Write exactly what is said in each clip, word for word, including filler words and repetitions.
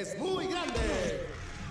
Es muy grande.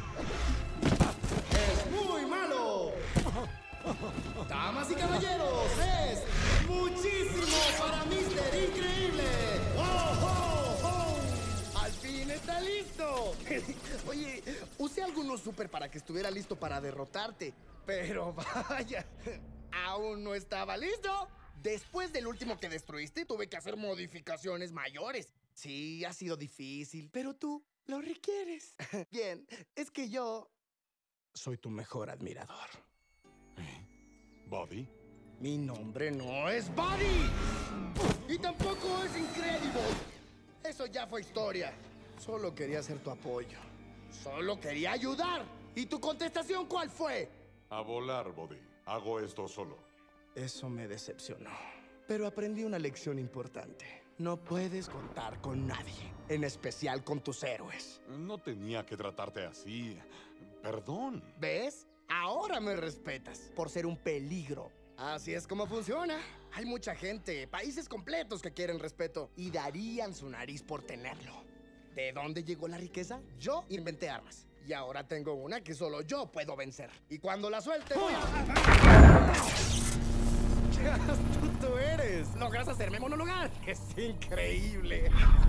Es muy malo. Damas y caballeros, es muchísimo para míster Increíble. ¡Oh, oh, oh! ¡Al fin está listo! Oye, usé algunos super para que estuviera listo para derrotarte. Pero vaya, aún no estaba listo. Después del último que destruiste, tuve que hacer modificaciones mayores. Sí, ha sido difícil, pero tú lo requieres. Bien, es que yo soy tu mejor admirador. ¿Eh? ¿Buddy? Mi nombre no es Buddy. Y tampoco es Incredible. Eso ya fue historia. Solo quería ser tu apoyo. Solo quería ayudar. ¿Y tu contestación cuál fue? A volar, Buddy. Hago esto solo. Eso me decepcionó. Pero aprendí una lección importante. No puedes contar con nadie, en especial con tus héroes. No tenía que tratarte así. Perdón. ¿Ves? Ahora me respetas por ser un peligro. Así es como funciona. Hay mucha gente, países completos que quieren respeto y darían su nariz por tenerlo. ¿De dónde llegó la riqueza? Yo inventé armas. Y ahora tengo una que solo yo puedo vencer. Y cuando la suelte voy a... ¡Qué astuto eres! Logras hacerme monologar. Es increíble.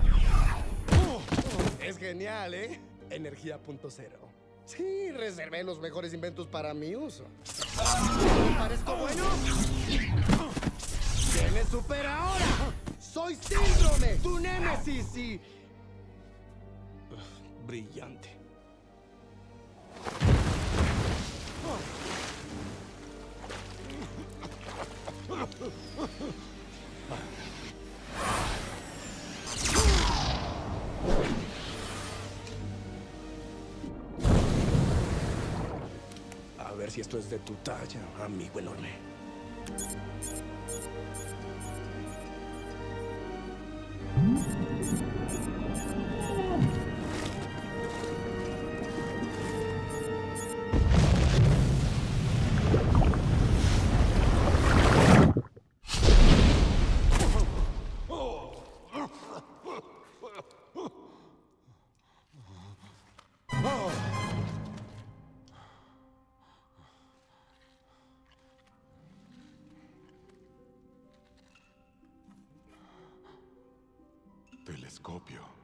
Es genial, ¿eh? Energía punto cero. Sí, reservé los mejores inventos para mi uso. ¿Parezco bueno? ¿Tienes super ahora? ¡Soy Síndrome! ¡Tu némesis! Y... Uf, brillante. A ver si esto es de tu talla, amigo enorme. Telescopio.